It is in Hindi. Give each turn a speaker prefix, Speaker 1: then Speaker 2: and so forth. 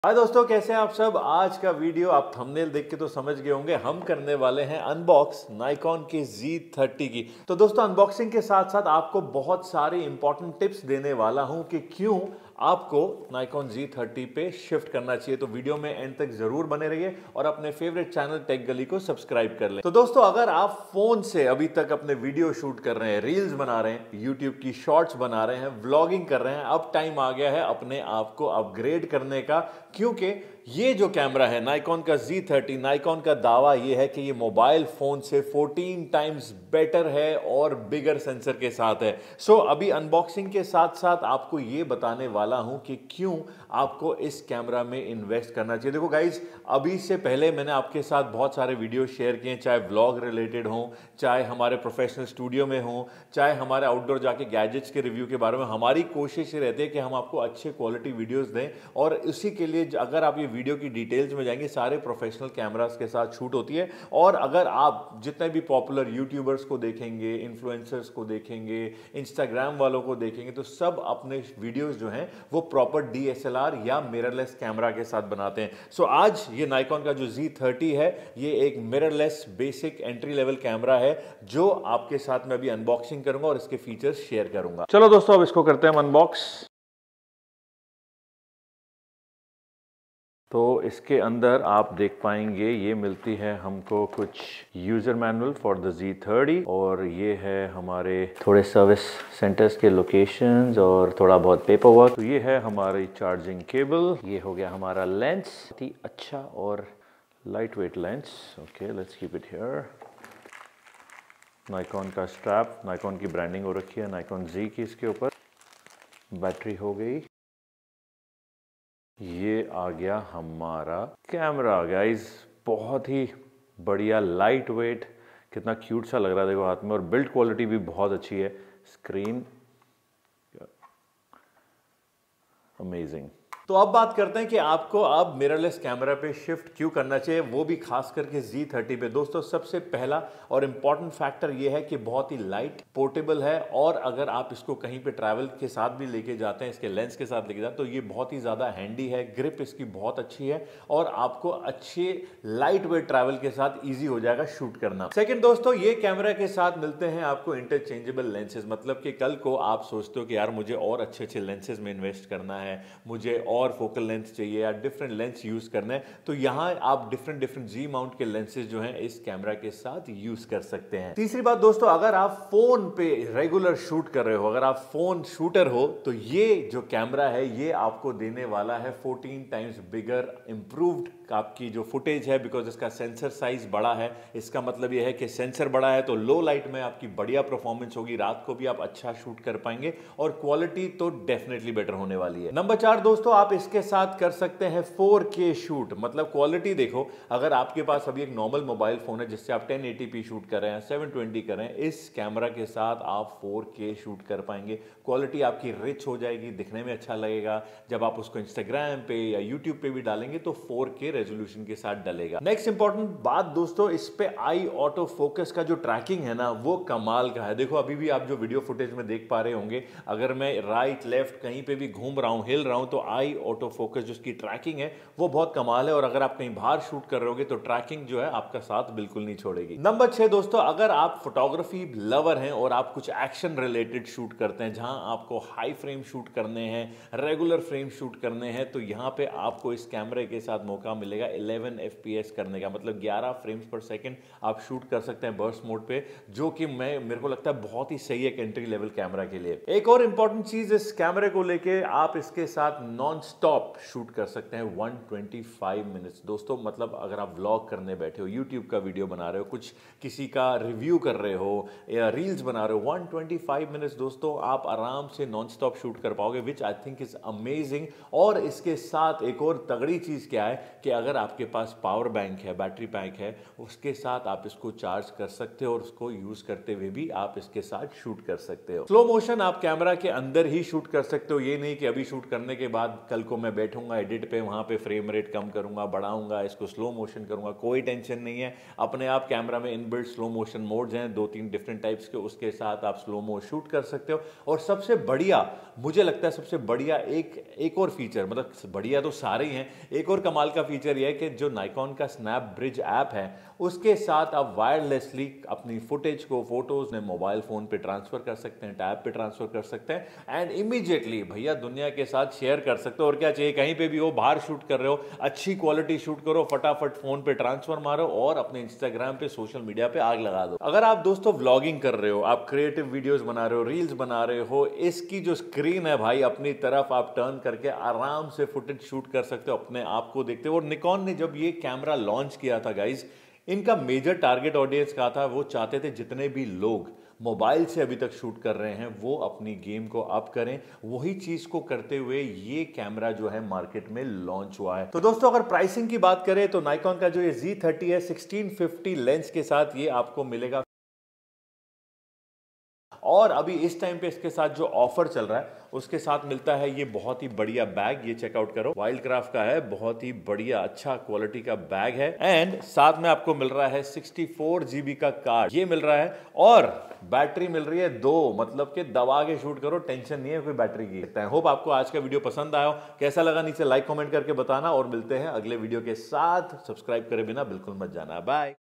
Speaker 1: हाय दोस्तों, कैसे हैं आप सब। आज का वीडियो आप थंबनेल देख के तो समझ गए होंगे, हम करने वाले हैं अनबॉक्स नाइकॉन के Z30 की। तो दोस्तों, अनबॉक्सिंग के साथ साथ आपको बहुत सारे इंपॉर्टेंट टिप्स देने वाला हूं कि क्यों आपको नाइकॉन Z30 पे शिफ्ट करना चाहिए। तो वीडियो में एंड तक जरूर बने रहिए और अपने फेवरेट चैनल टेक गली को सब्सक्राइब कर लें। तो दोस्तों, अगर आप फोन से अभी तक अपने वीडियो शूट कर रहे हैं, रील्स बना रहे हैं, यूट्यूब की शॉर्ट्स बना रहे हैं, व्लॉगिंग कर रहे हैं, अब टाइम आ गया है अपने आप को अपग्रेड करने का। क्योंकि ये जो कैमरा है नाइकॉन का Z30, नाइकॉन का दावा ये है कि ये मोबाइल फोन से 14 टाइम्स बेटर है और बिगर सेंसर के साथ है। सो अभी अनबॉक्सिंग के साथ साथ आपको ये बताने वाला हूं कि क्यों आपको इस कैमरा में इन्वेस्ट करना चाहिए। देखो गाइज, अभी से पहले मैंने आपके साथ बहुत सारे वीडियो शेयर किए, चाहे व्लॉग रिलेटेड हो, चाहे हमारे प्रोफेशनल स्टूडियो में हो, चाहे हमारे आउटडोर जाके गैजेट्स के रिव्यू के बारे में। हमारी कोशिश ये रहती है कि हम आपको अच्छे क्वालिटी वीडियोस दें और इसी के लिए अगर आप ये वीडियो की डिटेल्स में जाएंगे, सारे प्रोफेशनल कैमरास के साथ शूट होती है। और अगर आप जितने भी पॉपुलर यूट्यूबर्स को देखेंगे, इन्फ्लुएंसर्स को देखेंगे, इंस्टाग्राम वालों को देखेंगे, तो सब अपने वीडियोस जो हैं वो प्रॉपर DSLR या मिररलेस कैमरा के साथ बनाते हैं। सो आज ये नाइकॉन का जो Z30 है, ये एक mirrorless basic entry level camera है जो आपके साथ में अभी अनबॉक्सिंग करूंगा और इसके फीचर्स शेयर करूंगा। चलो दोस्तों, अब इसको करते हैं अनबॉक्स। तो इसके अंदर आप देख पाएंगे ये मिलती है हमको कुछ user manual for the Z30 और ये है हमारे थोड़े सर्विस सेंटर्स के लोकेशंस और थोड़ा बहुत पेपर वर्क। तो ये है हमारी चार्जिंग केबल, ये हो गया हमारा लेंस, बहुत ही अच्छा और light weight lens. Okay, let's keep it here. Nikon का स्ट्रैप, नाइकॉन की ब्रांडिंग हो रखी है नाइकॉन Z की इसके ऊपर। बैटरी हो गई, ये आ गया हमारा कैमरा। गाइस, बहुत ही बढ़िया, लाइट वेट, कितना क्यूट सा लग रहा है देखो हाथ में, और बिल्ड क्वालिटी भी बहुत अच्छी है। Screen amazing. तो अब बात करते हैं कि आपको अब मिररलेस कैमरा पे शिफ्ट क्यों करना चाहिए, वो भी खास करके Z30 पे। दोस्तों, सबसे पहला और इंपॉर्टेंट फैक्टर ये है कि बहुत ही लाइट, पोर्टेबल है और अगर आप इसको कहीं पे ट्रैवल के साथ भी लेके जाते हैं, इसके लेंस के साथ लेके जाते हैं, तो ये बहुत ही ज़्यादा हैंडी है। ग्रिप इसकी बहुत अच्छी है और आपको अच्छे लाइट वेट ट्रैवल के साथ ईजी हो जाएगा शूट करना। सेकेंड दोस्तों, ये कैमरा के साथ मिलते हैं आपको इंटरचेंजेबल लेंसेज। मतलब कि कल को आप सोचते हो कि यार मुझे और अच्छे अच्छे लेंसेज में इन्वेस्ट करना है, मुझे और फोकल लेंस चाहिए या डिफरेंट लेंस यूज करना है, तो यहां आप डिफरेंट जी माउंट के लेंसेज जो हैं इस कैमरा के साथ यूज कर सकते हैं। तीसरी बात दोस्तों, अगर आप फोन पे रेगुलर शूट कर रहे हो, अगर आप फोन शूटर हो, तो ये जो कैमरा है ये आपको देने वाला है 14 टाइम्स बिगर इंप्रूव्ड आपकी जो फुटेज है, बिकॉज इसका सेंसर साइज बड़ा है। इसका मतलब यह है कि सेंसर बड़ा है तो लो लाइट में आपकी बढ़िया परफॉर्मेंस होगी, रात को भी आप अच्छा शूट कर पाएंगे और क्वालिटी तो डेफिनेटली बेटर होने वाली है। नंबर 4 दोस्तों, आप इसके साथ कर सकते हैं 4K शूट। मतलब क्वालिटी देखो, अगर आपके पास अभी एक नॉर्मल मोबाइल फोन है जिससे आप 1080p शूट कर रहे हैं, 720 कर रहे हैं, इस कैमरा के साथ आप 4K शूट कर पाएंगे। क्वालिटी आपकी रिच हो जाएगी, दिखने में अच्छा लगेगा। जब आप उसको इंस्टाग्राम पे या यूट्यूब पे भी डालेंगे तो 4K रेजोल्यूशन के साथ डलेगा। नेक्स्ट इंपॉर्टेंट बात दोस्तों, इस पे आई ऑटो फोकस का जो ट्रैकिंग है ना, वो कमाल का है। देखो, अभी भी आप जो वीडियो फुटेज में देख पा रहे होंगे, अगर मैं राइट लेफ्ट कहीं पे भी घूम रहा हूं, हिल रहा हूं, तो आई ऑटो फोकस जो उसकी ट्रैकिंग है वो बहुत कमाल है। और अगर आप कहीं बाहर शूट कर रहे होगे तो ट्रैकिंग जो है आपका साथ बिल्कुल नहीं छोड़ेगी। नंबर 6 दोस्तों, अगर आप फोटोग्राफी लवर हैं और आप कुछ एक्शन रिलेटेड शूट करते हैं, जहां आपको हाई फ्रेम शूट करने हैं, रेगुलर फ्रेम शूट करने हैं, तो यहां पे आपको इस कैमरे के साथ मौका मिलेगा 11 FPS करने का। मतलब 11 फ्रेम्स पर सेकंड आप शूट कर सकते हैं बर्स्ट मोड पे, जो कि मेरे को लगता है बहुत ही सही है एंट्री लेवल कैमरा के लिए। एक और इंपॉर्टेंट चीज इस कैमरे को लेके, आप इसके साथ नॉन स्टॉप शूट कर सकते हैं 125 मिनट्स। दोस्तों, मतलब अगर आप व्लॉग करने बैठे हो, यूट्यूब का वीडियो बना रहे हो, कुछ किसी का रिव्यू कर रहे हो या रील्स बना रहे हो, 125 मिनट्स दोस्तों आप आराम से नॉन स्टॉप शूट कर पाओगे, which I think is amazing. और इसके साथ एक और तगड़ी चीज क्या है कि अगर आपके पास पावर बैंक है, बैटरी पैक है, उसके साथ आप इसको चार्ज कर सकते हो और उसको यूज करते हुए भी आप इसके साथ शूट कर सकते हो। स्लो मोशन आप कैमरा के अंदर ही शूट कर सकते हो, ये नहीं कि अभी शूट करने के बाद कल को मैं बैठूंगा एडिट पे, वहां पे फ्रेम रेट कम करूंगा, बढ़ाऊंगा, इसको स्लो मोशन करूंगा, कोई टेंशन नहीं है। अपने आप कैमरा में इनबिल्ट स्लो मोशन मोड्स हैं 2-3 डिफरेंट टाइप्स के, उसके साथ आप स्लो मो शूट कर सकते हो। और सबसे बढ़िया, मुझे लगता है सबसे बढ़िया एक और फीचर, मतलब बढ़िया तो सारे ही हैं, एक और कमाल का फीचर यह है कि जो नाइकॉन का स्नैप ब्रिज ऐप है उसके साथ आप वायरलेसली अपनी फुटेज को, फोटोज ने मोबाइल फोन पे ट्रांसफर कर सकते हैं, टैब पे ट्रांसफर कर सकते हैं एंड इमीडिएटली भैया दुनिया के साथ शेयर कर सकते हो। और क्या चाहिए, कहीं पे भी हो, बाहर शूट कर रहे हो, अच्छी क्वालिटी शूट करो, फटाफट फोन पे ट्रांसफर मारो और अपने इंस्टाग्राम पे, सोशल मीडिया पे आग लगा दो। अगर आप दोस्तों व्लॉगिंग कर रहे हो, आप क्रिएटिव वीडियोस बना रहे हो, रील्स बना रहे हो, इसकी जो स्क्रीन है भाई अपनी तरफ आप टर्न करके आराम से फुटेज शूट कर सकते हो अपने आप को देखते हो। और निकॉन ने जब ये कैमरा लॉन्च किया था गाइज, इनका मेजर टारगेट ऑडियंस का था, वो चाहते थे जितने भी लोग मोबाइल से अभी तक शूट कर रहे हैं वो अपनी गेम को अप करें। वही चीज को करते हुए ये कैमरा जो है मार्केट में लॉन्च हुआ है। तो दोस्तों अगर प्राइसिंग की बात करें तो नाइकॉन का जो ये Z30 है 1650 लेंस के साथ ये आपको मिलेगा। और अभी इस टाइम पे इसके साथ जो ऑफर चल रहा है उसके साथ मिलता है ये बहुत ही बढ़िया बैग, ये चेकआउट करो, वाइल्डक्राफ्ट का है, बहुत ही बढ़िया अच्छा क्वालिटी का बैग है। एंड साथ में आपको मिल रहा है 64 GB का कार्ड, ये मिल रहा है, और बैटरी मिल रही है 2, मतलब कि दबा के शूट करो, टेंशन नहीं है कोई बैटरी की। होप आपको आज का वीडियो पसंद आया हो, कैसा लगा नीचे लाइक कमेंट करके बताना, और मिलते हैं अगले वीडियो के साथ। सब्सक्राइब करे बिना बिल्कुल मत जाना, बाय।